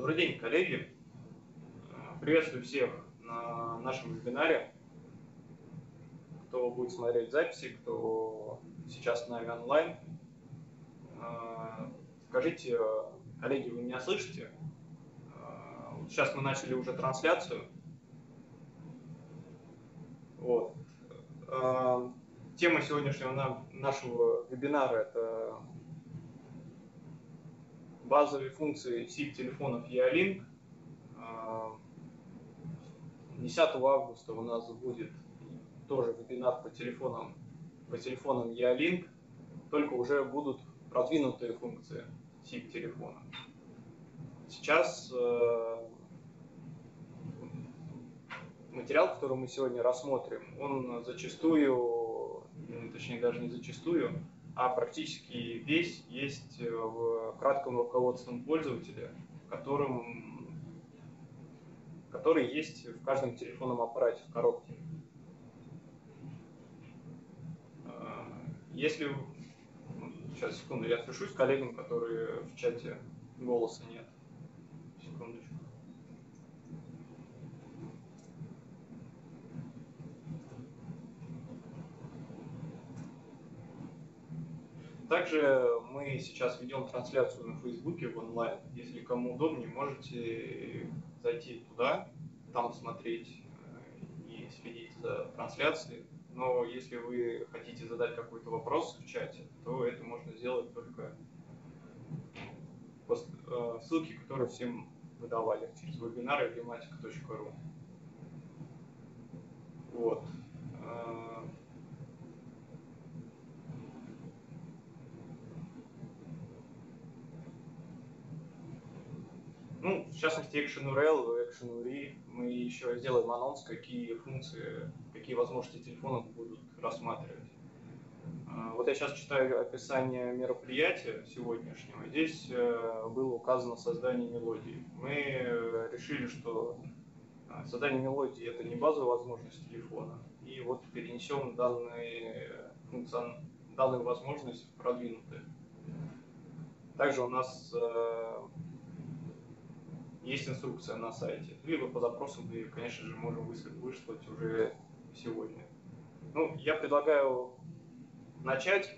Добрый день, коллеги! Приветствую всех на нашем вебинаре. Кто будет смотреть записи, кто сейчас с нами онлайн. Скажите, коллеги, вы меня слышите? Сейчас мы начали уже трансляцию. Вот. Тема сегодняшнего нашего вебинара – это базовые функции SIP-телефонов E-Link. 10 августа у нас будет тоже вебинар по телефонам E-Link, только уже будут продвинутые функции SIP-телефона. Сейчас материал, который мы сегодня рассмотрим, он зачастую, точнее даже не зачастую, а практически весь есть в кратком руководственном пользователе, который есть в каждом телефонном аппарате в коробке. Если... Сейчас, секунду, я свяжусь с коллегами, которые в чате, голоса нет. Секундочку. Также мы сейчас ведем трансляцию на Фейсбуке в онлайн. Если кому удобнее, можете зайти туда, там смотреть и следить за трансляцией. Но если вы хотите задать какой-то вопрос в чате, то это можно сделать только по ссылке, которую всем выдавали через вебинары Ematica.ru. Вот. Ну, в частности, ActionURL, ActionURI, мы еще сделаем анонс, какие функции, какие возможности телефонов будут рассматривать. Вот я сейчас читаю описание мероприятия сегодняшнего. Здесь было указано создание мелодии. Мы решили, что создание мелодии – это не базовая возможность телефона. И вот перенесем данную возможность в продвинутые. Также у нас есть инструкция на сайте, либо по запросу мы, конечно же, можем выслать уже сегодня. Ну, я предлагаю начать.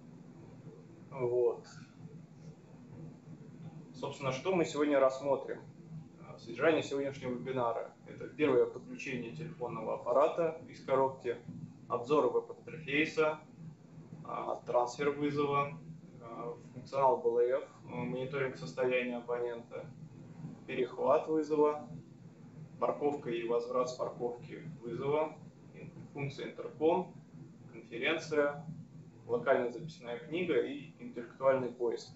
Вот. Собственно, что мы сегодня рассмотрим? Содержание сегодняшнего вебинара – это первое подключение телефонного аппарата из коробки, обзор веб-интерфейса, трансфер вызова, функционал BLF, мониторинг состояния абонента, перехват вызова, парковка и возврат с парковки вызова, функция интерком, конференция, локальная записная книга и интеллектуальный поиск.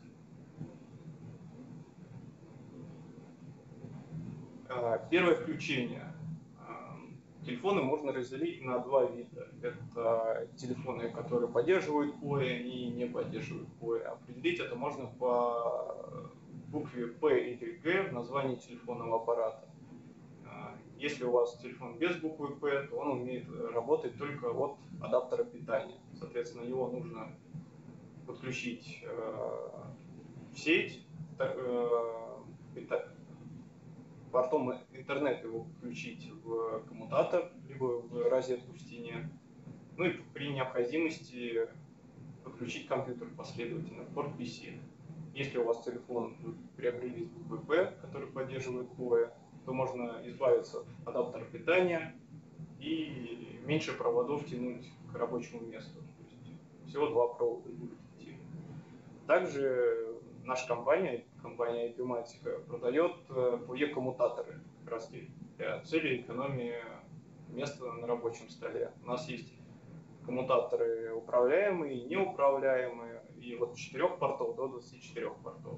Первое включение. Телефоны можно разделить на два вида. Это телефоны, которые поддерживают POE и не поддерживают POE. Определить это можно по букве P или G в названии телефонного аппарата. Если у вас телефон без буквы P, то он умеет работать только от адаптера питания. Соответственно, его нужно подключить в сеть, портом интернет его подключить в коммутатор, либо в розетку в стене. Ну и при необходимости подключить компьютер последовательно в порт PC. Если у вас телефон приобрели с буквы P, который поддерживает POE, то можно избавиться от адаптера питания и меньше проводов тянуть к рабочему месту. То есть всего два провода будет идти. Также наша компания Ematica, продает POE-коммутаторы как раз для цели экономии места на рабочем столе. У нас есть коммутаторы управляемые и неуправляемые, и от 4 портов до 24 портов.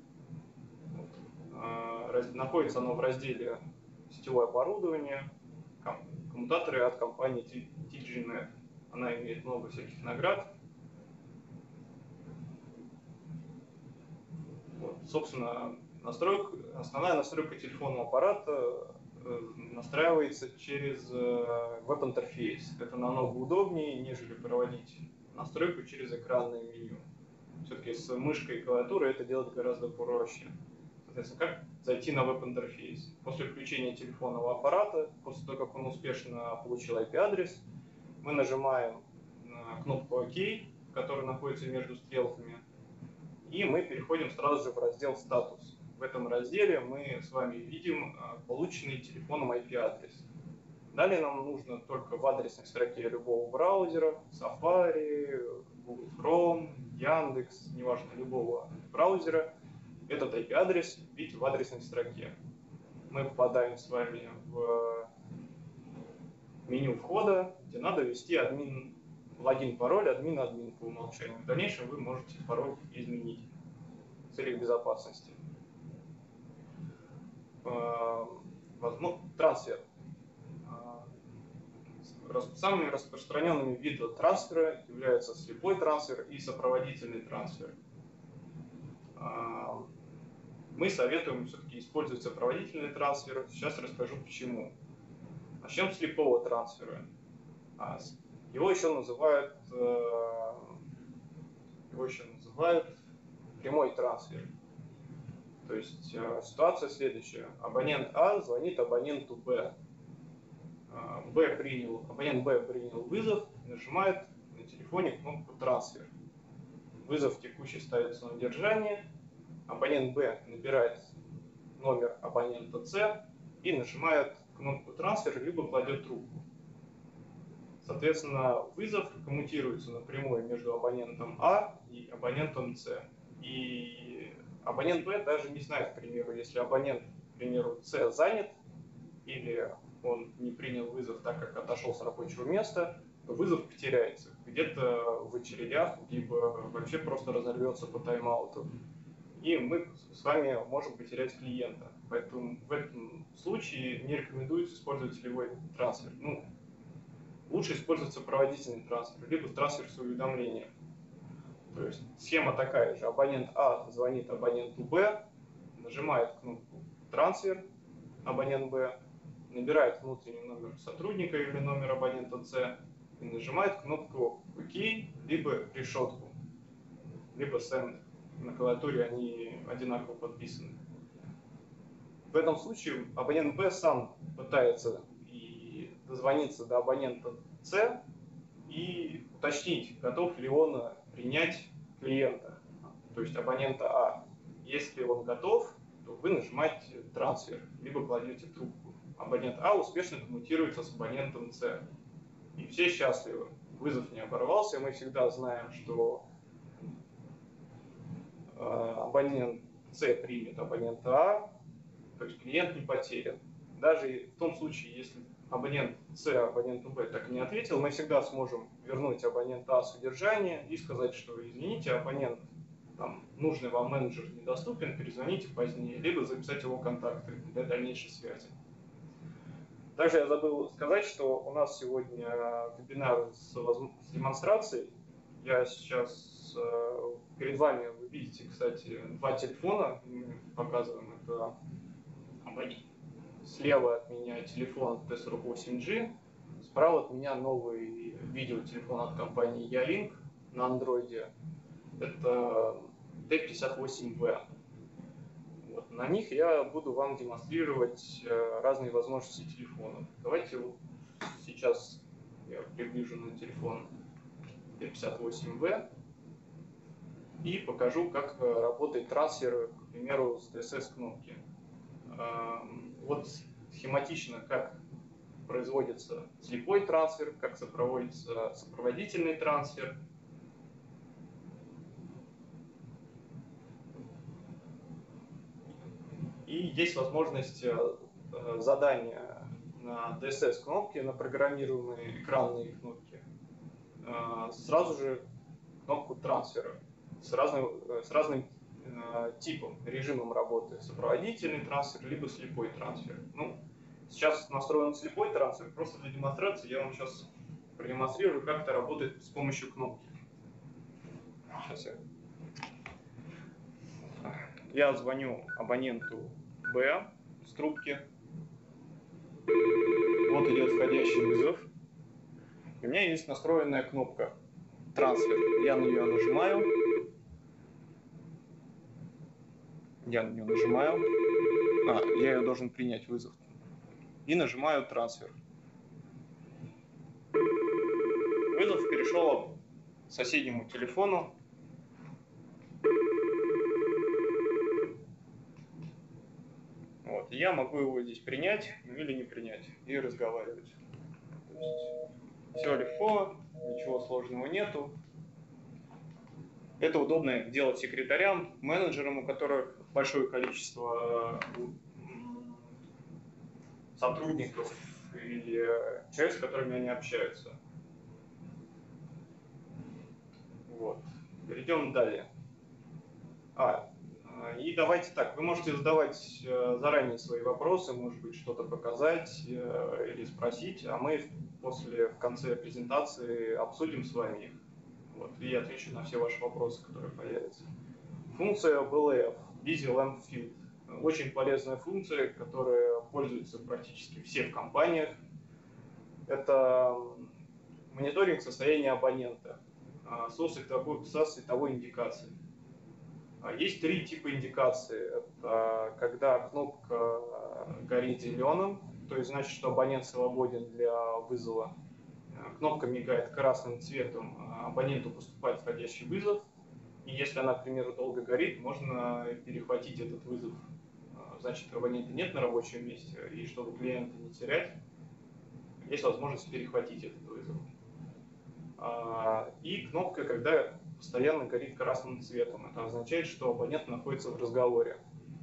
Вот. Находится оно в разделе «Сетевое оборудование», коммутаторы от компании TG-Net. Она имеет много всяких наград. Вот. Собственно, основная настройка телефонного аппарата настраивается через веб-интерфейс. Это намного удобнее, нежели проводить настройку через экранное меню. Все-таки с мышкой и клавиатурой это делать гораздо проще. Соответственно, как зайти на веб-интерфейс. После включения телефонного аппарата, после того, как он успешно получил IP-адрес, мы нажимаем на кнопку «Ок», которая находится между стрелками, и мы переходим сразу же в раздел «Статус». В этом разделе мы с вами видим полученный телефоном IP-адрес. Далее нам нужно только в адресной строке любого браузера, Safari, Google Chrome, Яндекс, неважно, любого браузера, этот IP-адрес вбить в адресной строке. Мы попадаем с вами в меню входа, где надо ввести логин, пароль, админ по умолчанию. В дальнейшем вы можете пароль изменить в целях безопасности. Трансфер. Самыми распространенными видами трансфера являются слепой трансфер и сопроводительный трансфер. Мы советуем все-таки использовать сопроводительный трансфер. Сейчас расскажу почему. Начнем с слепого трансфера. Его еще называют прямой трансфер. То есть ситуация следующая. Абонент А звонит абоненту Б. Абонент Б принял вызов, нажимает на телефоне кнопку «Трансфер». Вызов текущий ставится на удержание. Абонент Б набирает номер абонента С и нажимает кнопку «Трансфер», либо кладет трубку. Соответственно, вызов коммутируется напрямую между абонентом А и абонентом С. И абонент Б даже не знает, к примеру, если абонент, к примеру, С занят или он не принял вызов, так как отошел с рабочего места, то вызов потеряется где-то в очередях, либо вообще просто разорвется по тайм-ауту. И мы с вами можем потерять клиента. Поэтому в этом случае не рекомендуется использовать целевой трансфер. Лучше использовать сопроводительный трансфер, либо трансфер с уведомлением. То есть схема такая же. Абонент А звонит абоненту Б, нажимает кнопку «Трансфер», абонент Б набирает внутренний номер сотрудника или номер абонента С и нажимает кнопку «Ок», либо решетку, либо «Send». На клавиатуре они одинаково подписаны. В этом случае абонент Б сам пытается дозвониться до абонента С и уточнить, готов ли он принять клиента, то есть абонента А. Если он готов, то вы нажимаете «Трансфер», либо кладете трубку. Абонент А успешно коммутируется с абонентом С. И все счастливы. Вызов не оборвался. Мы всегда знаем, что абонент С примет абонента А, то есть клиент не потерян. Даже в том случае, если абонент С абоненту Б так и не ответил, мы всегда сможем вернуть абонента А содержание и сказать, что извините, абонент, нужный вам менеджер недоступен, перезвоните позднее, либо записать его контакты для дальнейшей связи. Также я забыл сказать, что у нас сегодня вебинар с демонстрацией. Я сейчас перед вами, вы видите, кстати, два телефона, мы показываем это. Слева от меня телефон T48G, справа от меня новый видеотелефон от компании Ялинк на андроиде. Это T58V. На них я буду вам демонстрировать разные возможности телефонов. Давайте сейчас я приближу на телефон T58V и покажу, как работает трансфер, к примеру, с DSS-кнопки. Схематично, как производится слепой трансфер, как проводится сопроводительный трансфер. И есть возможность задания на DSS-кнопке, на программируемые экранные кнопки, сразу же кнопку трансфера с разным типом, режимом работы, сопроводительный трансфер, либо слепой трансфер. Сейчас настроен слепой трансфер, просто для демонстрации я вам сейчас продемонстрирую, как это работает с помощью кнопки. Сейчас я звоню абоненту Б с трубки. Вот идет входящий вызов. У меня есть настроенная кнопка трансфер. Я на нее нажимаю. Я на нее нажимаю. Я ее должен принять вызов. И нажимаю трансфер. Вызов перешел к соседнему телефону. Вот. Я могу его здесь принять или не принять и разговаривать. То есть все легко, ничего сложного нету. Это удобно делать секретарям, менеджерам, у которых большое количество сотрудников или человек, с которыми они общаются. Вот. Перейдем далее. И давайте так, вы можете задавать заранее свои вопросы, может быть, что-то показать или спросить, а мы в конце презентации обсудим с вами их. Вот, и я отвечу на все ваши вопросы, которые появятся. Функция BLF, Busy Lamp Field. Очень полезная функция, которая пользуется практически все в компаниях. Это мониторинг состояния абонента со световой индикацией. Есть три типа индикации. Это когда кнопка горит зеленым, то есть значит, что абонент свободен для вызова. Кнопка мигает красным цветом, абоненту поступает входящий вызов. И если она, к примеру, долго горит, можно перехватить этот вызов. Значит, абонента нет на рабочем месте, и чтобы клиента не терять, есть возможность перехватить этот вызов. И кнопка, когда постоянно горит красным цветом. Это означает, что абонент находится в разговоре.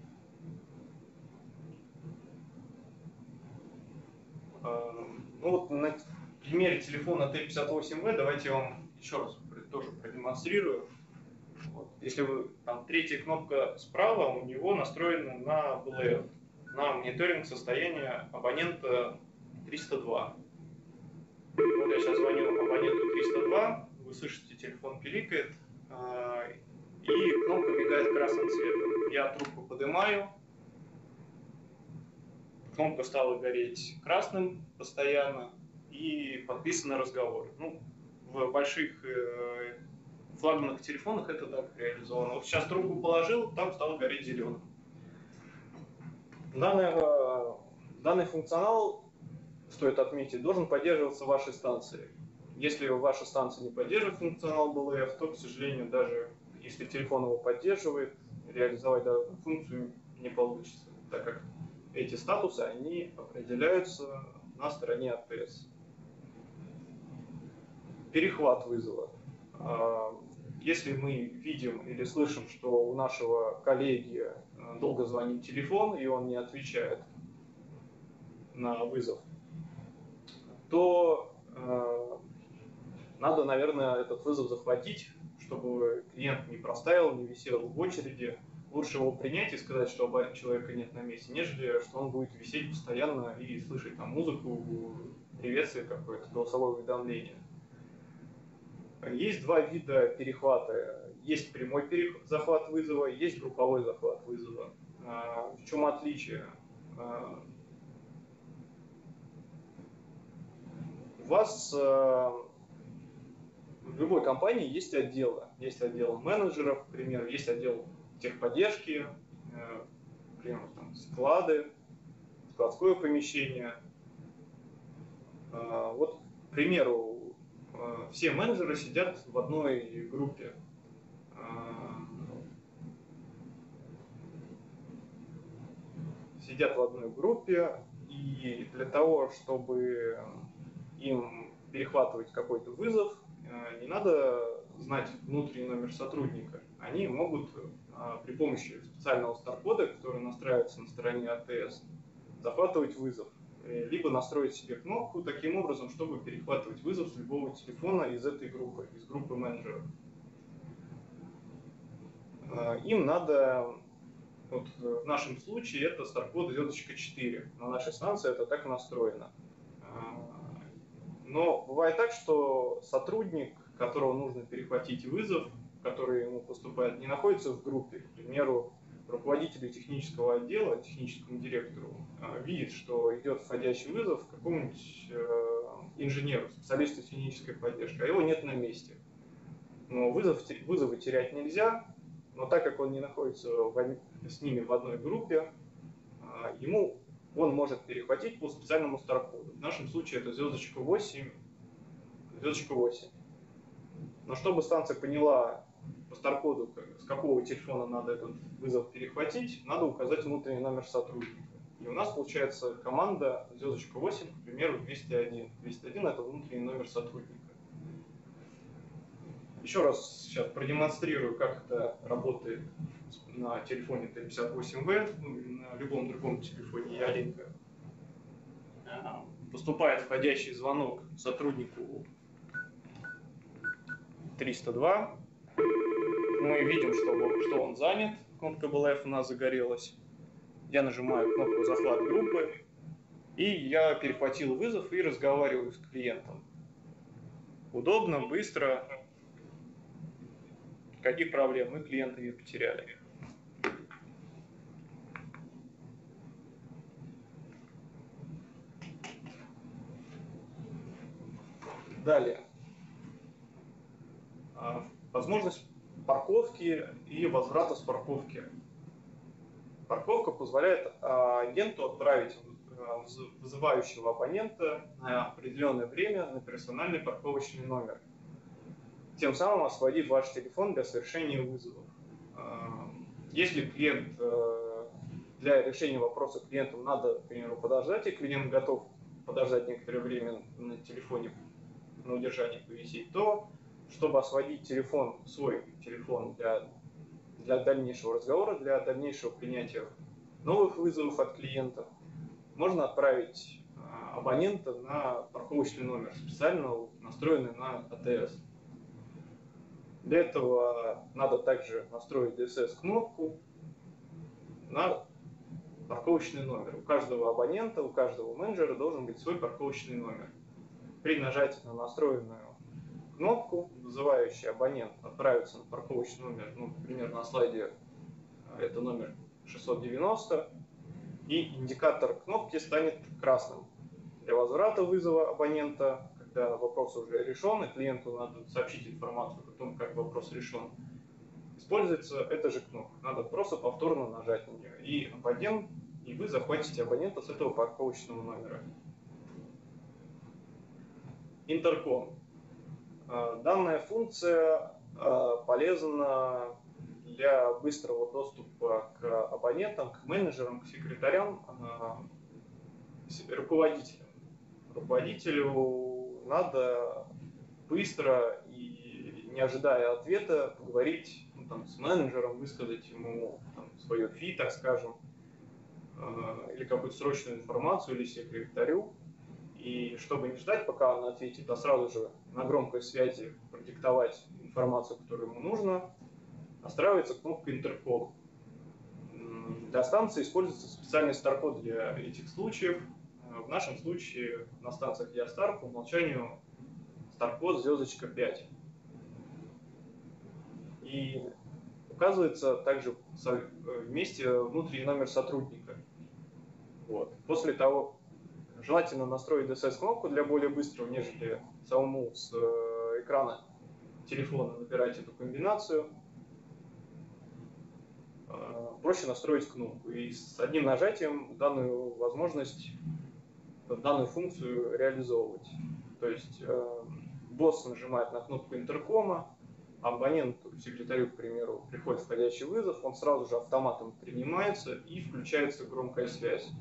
Ну вот на примере телефона T58V давайте я вам еще раз тоже продемонстрирую. Вот. Если вы там третья кнопка справа, у него настроена на BLF, на мониторинг состояния абонента 302. Вот я сейчас звоню абоненту 302, вы слышите, телефон пиликает, и кнопка мигает красным цветом. Я трубку поднимаю, кнопка стала гореть красным постоянно, и подписан разговор. Ну, в больших флагманных телефонах это так реализовано. Вот сейчас трубку положил, там стало гореть зеленым. Данный функционал, стоит отметить, должен поддерживаться вашей станцией. Если ваша станция не поддерживает функционал BLF, то, к сожалению, даже если телефон его поддерживает, реализовать данную функцию не получится, так как эти статусы, они определяются на стороне АТС. Перехват вызова. Если мы видим или слышим, что у нашего коллеги долго звонит телефон, и он не отвечает на вызов, то надо, наверное, этот вызов захватить, чтобы клиент не проставил, не висел в очереди. Лучше его принять и сказать, что человека нет на месте, нежели что он будет висеть постоянно и слышать там музыку, приветствие какое-то, голосовое уведомление. Есть два вида перехвата. Есть прямой захват вызова, есть групповой захват вызова. В чем отличие? У вас в любой компании есть отделы. Есть отдел менеджеров, к примеру, есть отдел техподдержки, к примеру, там, склады, складское помещение. Вот, к примеру, все менеджеры сидят в одной группе. И для того, чтобы им перехватывать какой-то вызов, не надо знать внутренний номер сотрудника. Они могут при помощи специального стар-кода, который настраивается на стороне АТС, захватывать вызов. Либо настроить себе кнопку таким образом, чтобы перехватывать вызов с любого телефона из этой группы, из группы менеджеров. Им надо, вот в нашем случае это стар-код звездочка 4. На нашей станции это так настроено. Но бывает так, что сотрудник, которого нужно перехватить вызов, который ему поступает, не находится в группе. К примеру, руководителю технического отдела, техническому директору, видит, что идет входящий вызов какому-нибудь инженеру, специалисту технической поддержки, а его нет на месте. Но вызовы терять нельзя, но так как он не находится с ними в одной группе, он может перехватить по специальному старкоду. В нашем случае это звездочка 8, звездочка 8. Но чтобы станция поняла по старкоду, с какого телефона надо этот вызов перехватить, надо указать внутренний номер сотрудника. И у нас получается команда звездочка 8, к примеру, 201. 201 это внутренний номер сотрудника. Еще раз сейчас продемонстрирую, как это работает на телефоне Т58В, ну, или на любом другом телефоне Ялинка. Поступает входящий звонок сотруднику 302. Мы видим, что он занят. Кнопка BLF у нас загорелась. Я нажимаю кнопку «Захват группы», и я перехватил вызов и разговариваю с клиентом. Удобно, быстро. Никаких проблем, мы клиента не потеряли. Далее. Возможность парковки и возврата с парковки. Парковка позволяет агенту отправить вызывающего абонента на определенное время на персональный парковочный номер, тем самым освободив ваш телефон для совершения вызовов. Если клиент, для решения вопроса клиенту надо, к примеру, подождать, и клиент готов подождать некоторое время на телефоне, на удержании повисеть, то, чтобы освободить свой телефон для дальнейшего разговора, для дальнейшего принятия новых вызовов от клиентов, можно отправить абонента на парковочный номер, специально настроенный на АТС. Для этого надо также настроить DSS-кнопку на парковочный номер. У каждого абонента, у каждого менеджера должен быть свой парковочный номер. При нажатии на настроенную кнопку, вызывающий абонент отправится на парковочный номер, ну, например, на слайде это номер 690, и индикатор кнопки станет красным. Для возврата вызова абонента, когда вопрос уже решен, и клиенту надо сообщить информацию о том, как вопрос решен, используется эта же кнопка. Надо просто повторно нажать на нее, и вы захватите абонента с этого парковочного номера. Интерком. Данная функция полезна для быстрого доступа к абонентам, к менеджерам, к секретарям, руководителям. Руководителю надо быстро и не ожидая ответа поговорить с менеджером, высказать ему свое фи, так скажем, или какую-то срочную информацию, или секретарю. И чтобы не ждать, пока он ответит, а сразу же на громкой связи продиктовать информацию, которую ему нужно, настраивается кнопка интерком. Для станции используется специальный старкод для этих случаев. В нашем случае на станциях Ястар по умолчанию старкод звездочка 5. И указывается также вместе внутренний номер сотрудника. Вот. После того, желательно настроить DSS-кнопку для более быстрого, нежели самому с экрана телефона набирать эту комбинацию. Проще настроить кнопку. И с одним нажатием данную функцию реализовывать. То есть босс нажимает на кнопку интеркома, абоненту, секретарю, к примеру, приходит входящий вызов, он сразу же автоматом принимается и включается громкая связь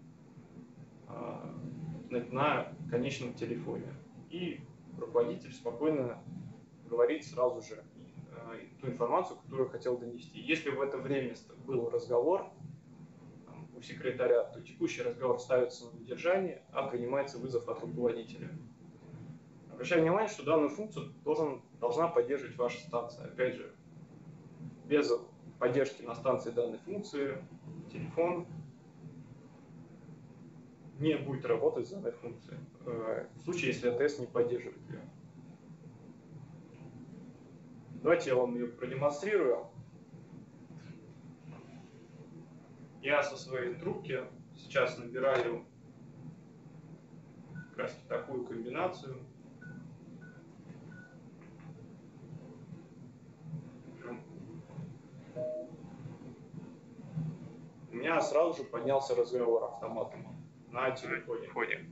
на конечном телефоне. И руководитель спокойно говорит сразу же ту информацию, которую хотел донести. Если в это время был разговор у секретаря, то текущий разговор ставится на удержание, а принимается вызов от руководителя. Обращаю внимание, что данную функцию должна поддерживать ваша станция. Опять же, без поддержки на станции данной функции телефон не будет работать с данной функцией, в случае, если АТС не поддерживает ее. Давайте я вам ее продемонстрирую. Я со своей трубки сейчас набираю как раз такую комбинацию. меня сразу же поднялся разговор автоматом на телефоне.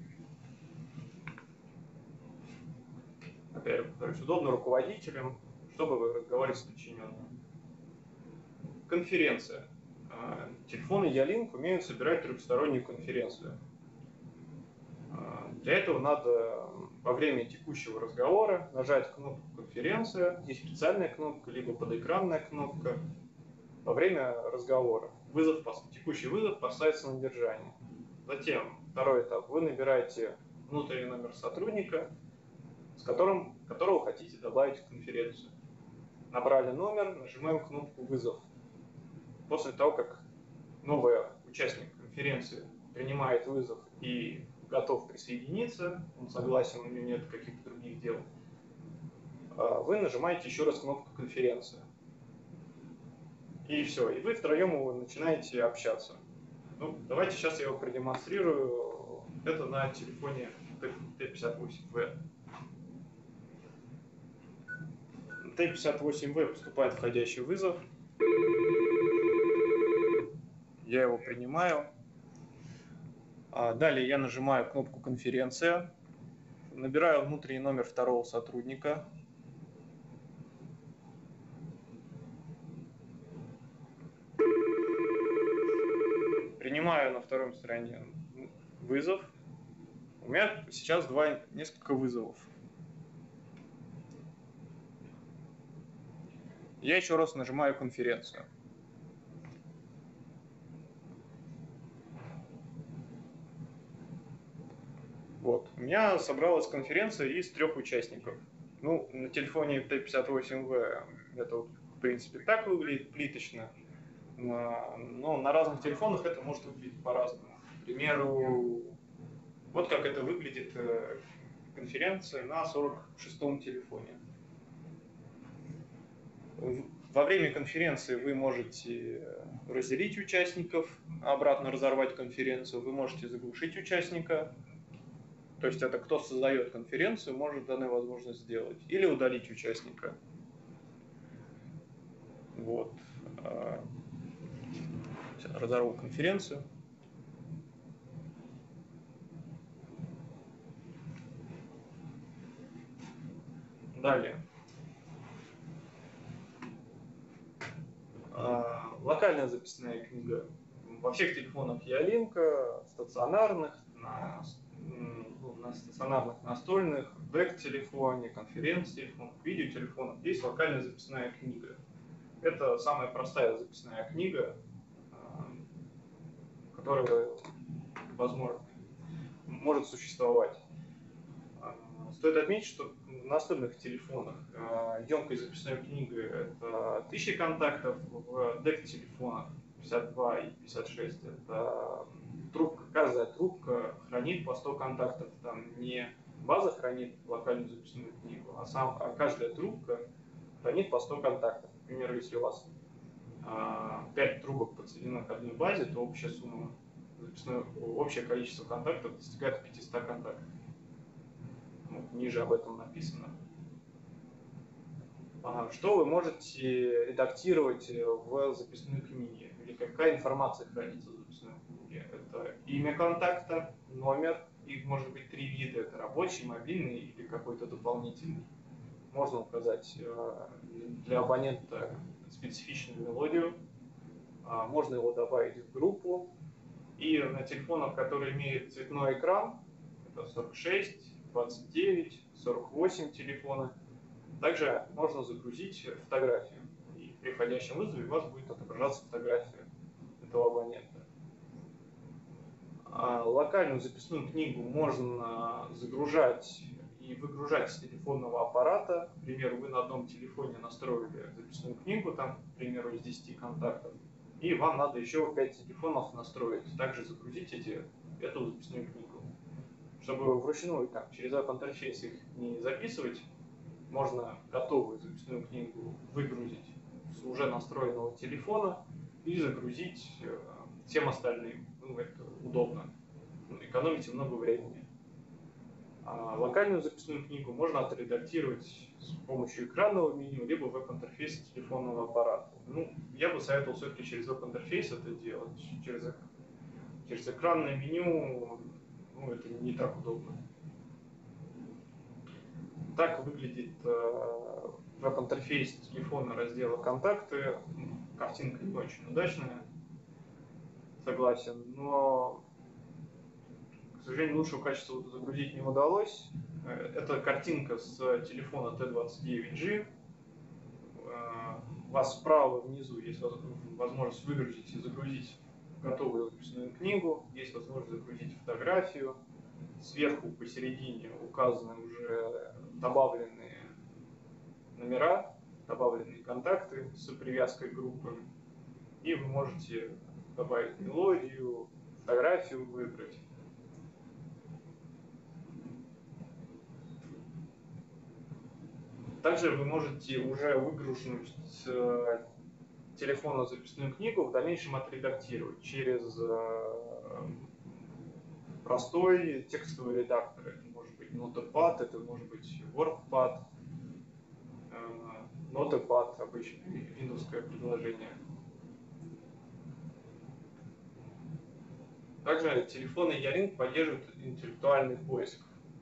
Опять же повторюсь, удобно руководителям, чтобы вы разговаривали с подчиненным. Конференция. Телефоны Ялинк умеют собирать трехстороннюю конференцию. Для этого надо во время текущего разговора нажать кнопку «Конференция», есть специальная кнопка, либо подэкранная кнопка. Во время разговора текущий вызов поставится на держание. Затем, второй этап, вы набираете внутренний номер сотрудника, которого хотите добавить в конференцию. Набрали номер, нажимаем кнопку «Вызов». После того, как новый участник конференции принимает вызов и готов присоединиться, он согласен, у него нет каких-то других дел, вы нажимаете еще раз кнопку «Конференция». И все, и вы втроем начинаете общаться. Ну, давайте сейчас я его продемонстрирую. Это на телефоне Т58В. На Т58В поступает входящий вызов. Я его принимаю. Далее я нажимаю кнопку «Конференция», набираю внутренний номер второго сотрудника. Принимаю на второй стороне вызов. У меня сейчас несколько вызовов. Я еще раз нажимаю «Конференцию». Вот. У меня собралась конференция из 3 участников. Ну, на телефоне Т58В это, в принципе, так выглядит плиточно. Но на разных телефонах это может выглядеть по-разному. К примеру, вот как это выглядит конференция на 46-м телефоне. Во время конференции вы можете разделить участников, обратно разорвать конференцию, вы можете заглушить участника. То есть это кто создает конференцию, может данную возможность сделать. Или удалить участника. Вот. Разорву конференцию. Далее. Локальная записная книга. Во всех телефонах Ялинк, стационарных, на стационарных настольных, DEC-телефоне, конференц-телефонах, видеотелефонах есть локальная записная книга. Это самая простая записная книга, которая, возможно, может существовать. Стоит отметить, что в настольных телефонах емкость записной книги это 1000 контактов, в DEC-телефонах 52 и 56 это трубка, каждая трубка хранит по 100 контактов, там не база хранит локальную записную книгу, а каждая трубка хранит по 100 контактов. Например, если у вас 5 трубок подсоединено к одной базе, то общее количество контактов достигает 500 контактов. Вот, ниже об этом написано. Что вы можете редактировать в записной книге? Или какая информация хранится в записной книге? Это имя контакта, номер, их может быть 3 вида. Это рабочий, мобильный или какой-то дополнительный. Можно указать для абонента специфичную мелодию. Можно его добавить в группу. И на телефонах, которые имеют цветной экран, это 46, 29, 48 телефоны, также можно загрузить фотографию. И при входящем вызове у вас будет отображаться фотография этого абонента. Локальную записную книгу можно загружать и выгружать с телефонного аппарата. К примеру, вы на одном телефоне настроили записную книгу, там, к примеру, из 10 контактов, и вам надо еще 5 телефонов настроить, также загрузить эту записную книгу. Чтобы вручную через веб-интерфейс их не записывать, можно готовую записную книгу выгрузить с уже настроенного телефона и загрузить всем остальным. Это удобно. Экономите много времени. А локальную записную книгу можно отредактировать с помощью экранного меню, либо веб-интерфейса телефонного аппарата. Ну, я бы советовал все-таки через веб-интерфейс это делать. Через экранное меню, ну, это не так удобно. Так выглядит веб-интерфейс телефона раздела «Контакты». Картинка не очень удачная, согласен, но, к сожалению, лучшего качества загрузить не удалось. Это картинка с телефона T29G. У вас справа внизу есть возможность выгрузить и загрузить готовую записную книгу, есть возможность загрузить фотографию. Сверху посередине указаны уже добавленные номера, добавленные контакты с привязкой к группам. И вы можете добавить мелодию, фотографию выбрать. Также вы можете уже выгруженную телефонную записную книгу в дальнейшем отредактировать через простой текстовый редактор. Это может быть Notepad, это может быть WordPad, Notepad, обычное виндовское приложение. Также телефоны Yaring поддерживают интеллектуальный поиск.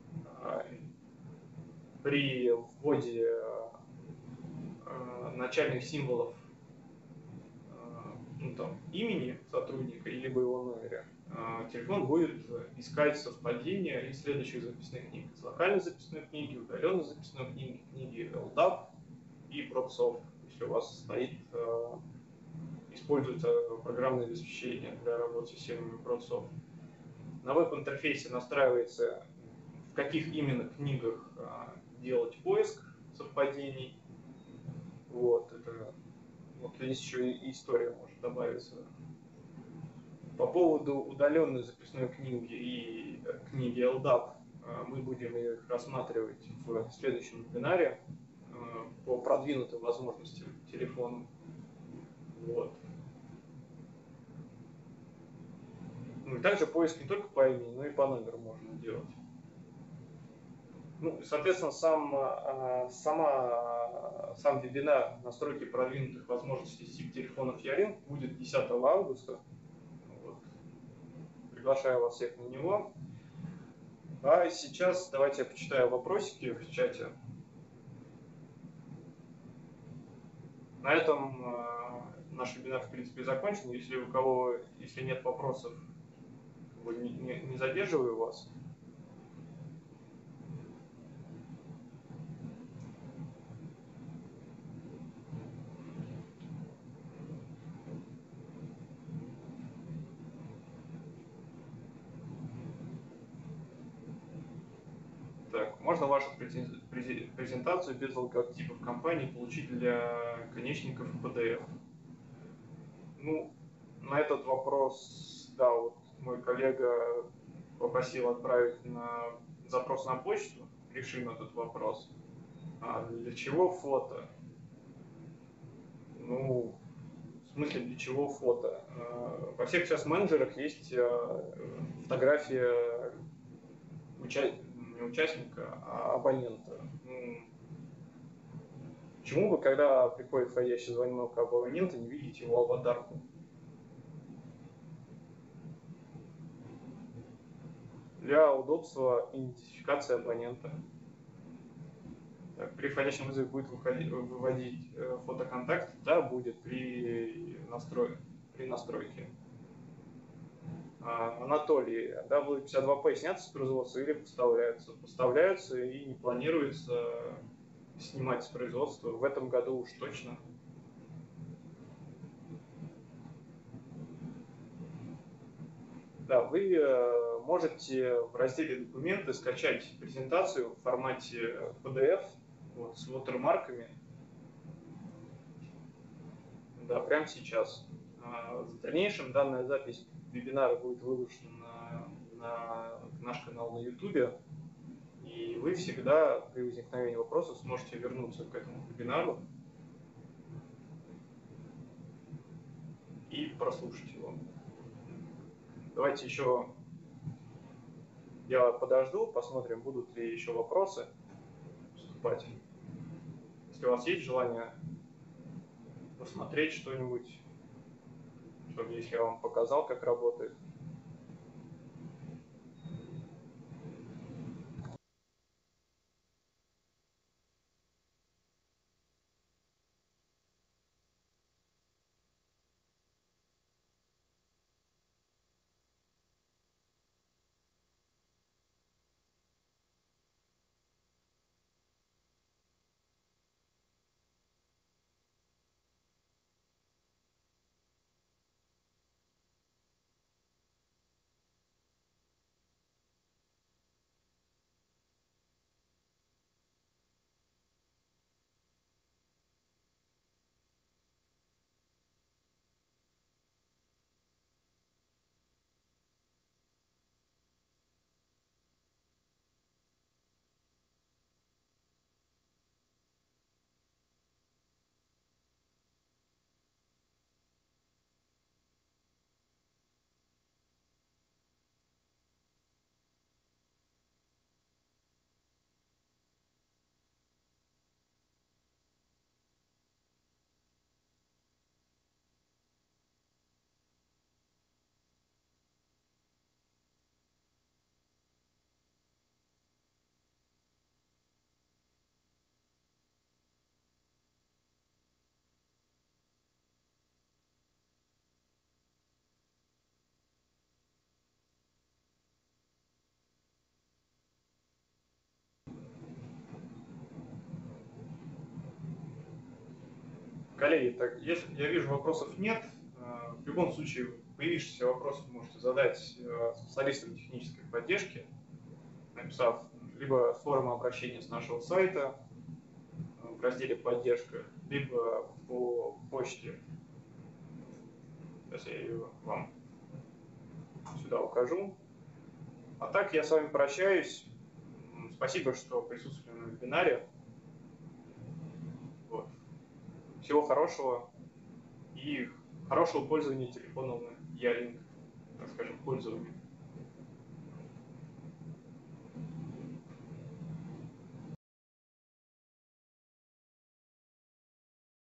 При вводе начальных символов имени сотрудника или его номера, телефон будет искать совпадения из следующих записных книг. Из локальной записной книги, удаленной записной книги, книги LDAP и ProdSoft, если у вас стоит, используется программное обеспечение для работы с системами ProdSoft. На веб-интерфейсе настраивается, в каких именно книгах делать поиск совпадений. Вот здесь еще и история может добавиться. По поводу удаленной записной книги и книги LDAP мы будем их рассматривать в следующем вебинаре по продвинутым возможностям телефона. Вот. Ну и также поиск не только по имени, но и по номеру можно делать. Ну, соответственно, сам вебинар настройки продвинутых возможностей SIP телефонов Yaring будет 10 августа. Вот. Приглашаю вас всех на него. А сейчас давайте я почитаю вопросики в чате. На этом наш вебинар, в принципе, закончен. Если нет вопросов, не задерживаю вас. Так, можно вашу презентацию без логотипов компании получить для конечников PDF? Ну, на этот вопрос, да, вот мой коллега попросил отправить запрос на почту, решим этот вопрос. А для чего фото? Ну, в смысле, для чего фото? Во всех сейчас менеджерах есть фотография не участника, а абонента. Почему бы, когда приходит входящий звонок абонента, не видеть его аватарку? Для удобства идентификации абонента. Так, при входящем вызове будет выводить фотоконтакт, да, будет при настройке. Анатолий, W52P снятся с производства или поставляются? Поставляются и не планируется снимать с производства в этом году уж точно. Да, вы можете в разделе «Документы» скачать презентацию в формате PDF с watermarkами. Да, прямо сейчас. В дальнейшем данная запись вебинара будет выложена на наш канал на YouTube. И вы всегда при возникновении вопросов сможете вернуться к этому вебинару и прослушать его. Давайте еще Я подожду, посмотрим, будут ли еще вопросы поступать. Если у вас есть желание посмотреть что-нибудь, чтобы если я вам показал, как работает. Коллеги, так, если я вижу, вопросов нет, в любом случае появившиеся вопросы вы можете задать специалистам технической поддержки, написав либо форму обращения с нашего сайта в разделе «Поддержка», либо по почте. Сейчас я ее вам сюда укажу. А так я с вами прощаюсь. Спасибо, что присутствовали на вебинаре. Вот. Всего хорошего и хорошего пользования телефоном Ялинк, так скажем, пользования.